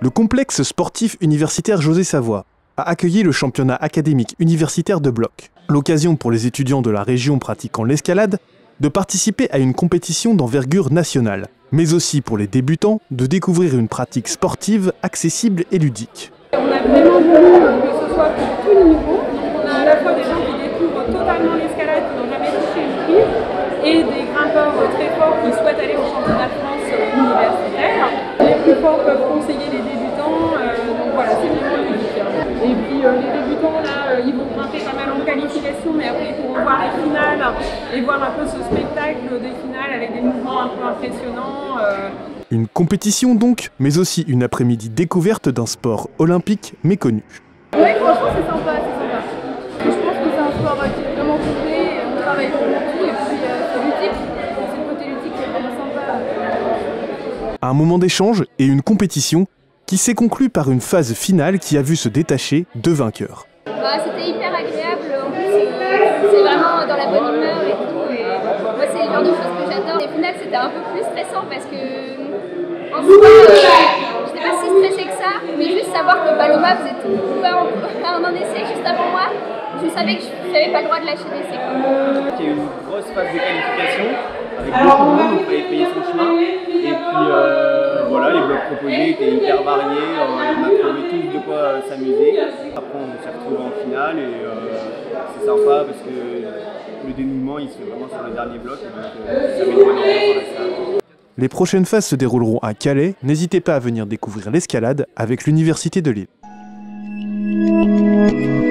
Le complexe sportif universitaire José Savoie a accueilli le championnat académique universitaire de bloc. L'occasion pour les étudiants de la région pratiquant l'escalade de participer à une compétition d'envergure nationale, mais aussi pour les débutants de découvrir une pratique sportive accessible et ludique. On a vraiment voulu que ce soit pour tous les niveaux. On a à la fois des gens qui découvrent totalement l'escalade, qui n'ont jamais touché une prise, et des grimpeurs très forts qui souhaitent aller au championnat de France universitaire. Les plus forts peuvent conseiller les débutants, donc voilà, c'est vraiment ludique. Et puis les débutants là, ils vont grimper pas mal en qualification, mais après ils pourront voir les finales et voir un peu ce spectacle des finales avec des mouvements un peu impressionnants. Une compétition donc, mais aussi une après-midi découverte d'un sport olympique méconnu. Oui, franchement c'est sympa, c'est sympa. Je pense que c'est un sport qui est vraiment complet, on travaille pour tout et puis c'est ludique. C'est le côté ludique qui est vraiment sympa. Un moment d'échange et une compétition qui s'est conclue par une phase finale qui a vu se détacher deux vainqueurs. C'était hyper agréable, en plus c'est vraiment dans la bonne humeur et tout, et moi c'est le genre de choses que j'adore. Les finales c'était un peu plus stressant parce que en soi j'étais pas si stressée que ça, mais juste savoir que Paloma faisait tout un essai juste avant moi, je savais que je n'avais pas le droit de lâcher l'essai. Il y a eu une grosse phase de qualification avec beaucoup de monde, il fallait payer son chemin, et puis voilà, les blocs proposés étaient hyper variés, on a trouvé tous de quoi s'amuser. Après on s'est retrouvés en finale et c'est sympa parce que le dénouement il se fait vraiment sur le dernier bloc, et donc ça met une bonne ambiance dans la salle. Les prochaines phases se dérouleront à Calais, n'hésitez pas à venir découvrir l'escalade avec l'Université de Lille.